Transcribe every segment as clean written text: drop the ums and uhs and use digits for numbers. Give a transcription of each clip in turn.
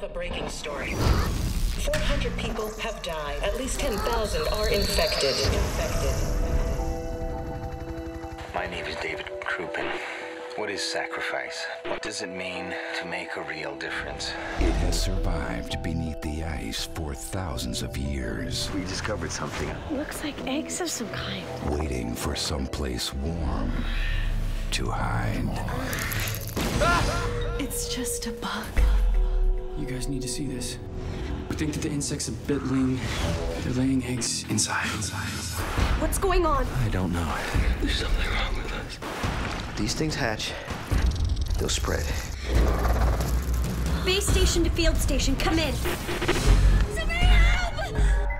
a breaking story. 400 people have died. At least 10,000 are infected. My name is David Kruipen. What is sacrifice? What does it mean to make a real difference? It has survived beneath the ice for thousands of years. We discovered something. Looks like eggs of some kind. Waiting for someplace warm to hide. It's just a bug. You guys need to see this. We think that the insect's a bitling. They're laying eggs inside. What's going on? I don't know. There's something wrong with us. These things hatch. They'll spread. Base station to field station, come in. Somebody help!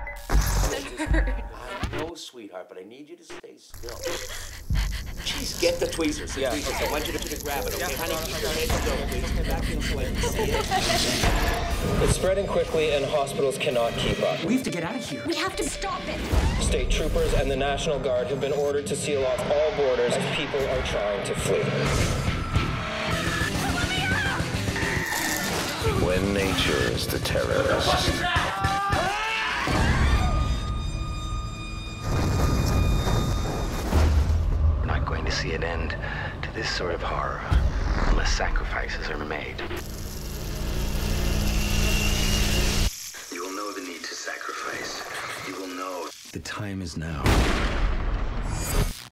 No, sweetheart, but I need you to stay still. Jeez, get the tweezers. Yeah, okay. I want you to grab it, okay? Honey, keep your head still, please. Come back in so I can see it. It's spreading quickly and hospitals cannot keep up. We have to get out of here. We have to stop it. State troopers and the National Guard have been ordered to seal off all borders as people are trying to flee. When nature is the terrorist. We're not going to see an end to this sort of horror unless sacrifices are made. You will know the need to sacrifice. You will know the time is now.